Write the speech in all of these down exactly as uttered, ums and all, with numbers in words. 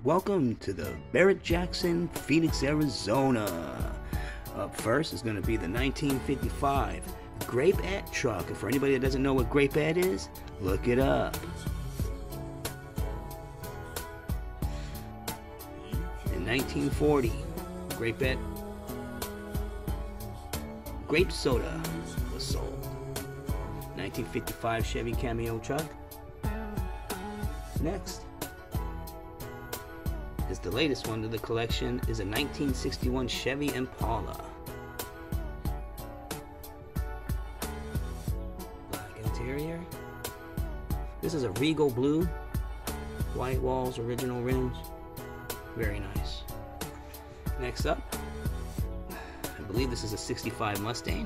welcome to the Barrett-Jackson, Phoenix, Arizona. Up first is going to be the nineteen fifty-five Grape Ed truck. And for anybody that doesn't know what Grape Ed is, look it up. In nineteen forty, Grape Ed grape soda was sold. nineteen fifty-five Chevy Cameo truck. Next is the latest one to the collection, is a nineteen sixty-one Chevy Impala. Black interior. This is a Regal blue, white walls, original rims. Very nice. Next up, I believe this is a sixty-five Mustang.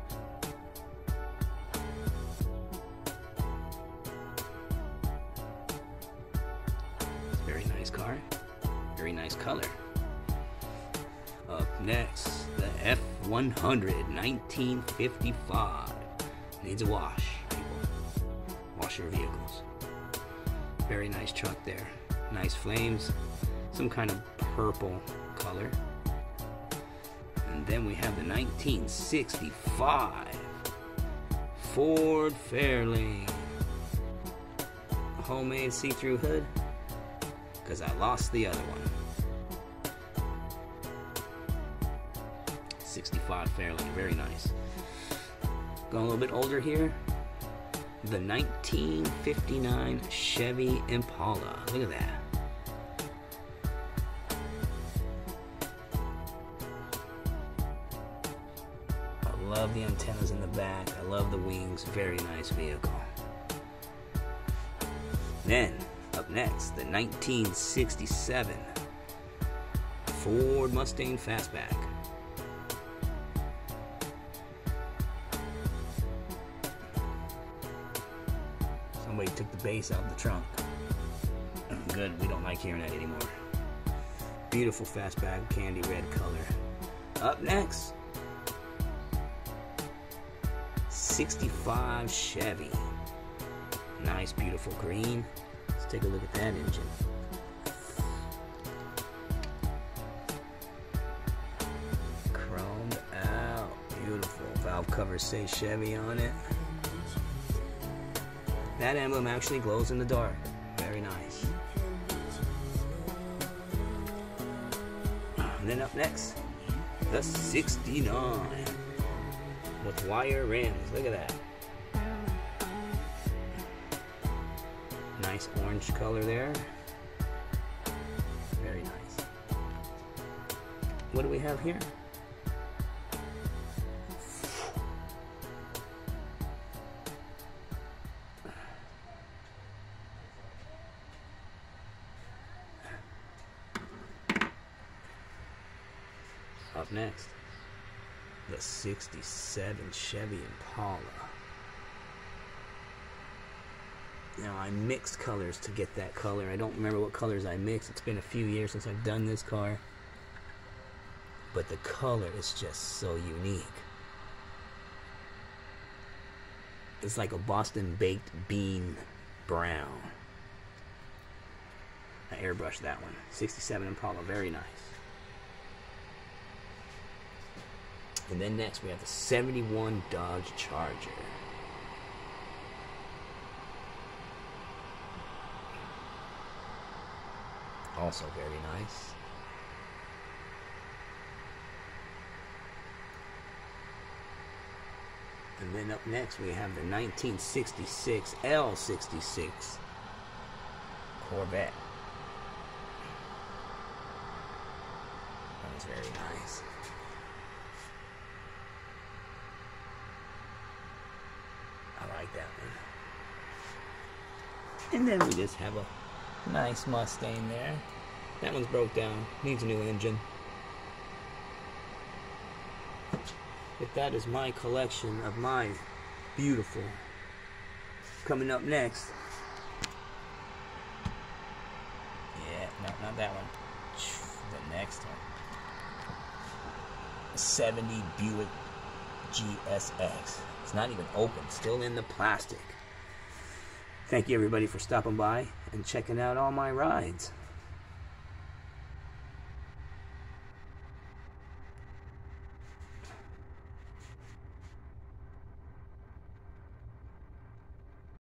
Very nice car. Very nice color. Up next, the F one hundred nineteen fifty-five. Needs a wash, people. Wash your vehicles. Very nice truck there. Nice flames. Some kind of purple color. And then we have the nineteen sixty-five Ford Fairlane. A homemade see-through hood, because I lost the other one. sixty-five Fairlane, very nice. Going a little bit older here, the nineteen fifty-nine Chevy Impala. Look at that. I love the antennas in the back. I love the wings. Very nice vehicle. Then, up next, the nineteen sixty-seven Ford Mustang Fastback. Somebody took the bass out of the trunk. Good, we don't like hearing that anymore. Beautiful Fastback, candy red color. Up next, sixty-five Chevy. Nice, beautiful green. Let's take a look at that engine. Chromed out. Beautiful. Valve covers say Chevy on it. That emblem actually glows in the dark. Very nice. And then up next, the sixty-nine with wire rims. Look at that. Nice orange color there. Very nice. What do we have here? Up next, the sixty-seven Chevy Impala. Now, I mixed colors to get that color. I don't remember what colors I mixed. It's been a few years since I've done this car. But the color is just so unique. It's like a Boston baked bean brown. I airbrushed that one. sixty-seven Impala, very nice. And then next we have the seventy-one Dodge Charger. Also very nice. And then up next we have the nineteen sixty-six L sixty-six Corvette. That was very nice. I like that one. And then we just have a nice Mustang there. That one's broke down. Needs a new engine. But that is my collection of my beautiful. Coming up next. Yeah, no, not that one. The next one. A seventy Buick G S X. It's not even open. Still in the plastic. Thank you everybody for stopping by and checking out all my rides.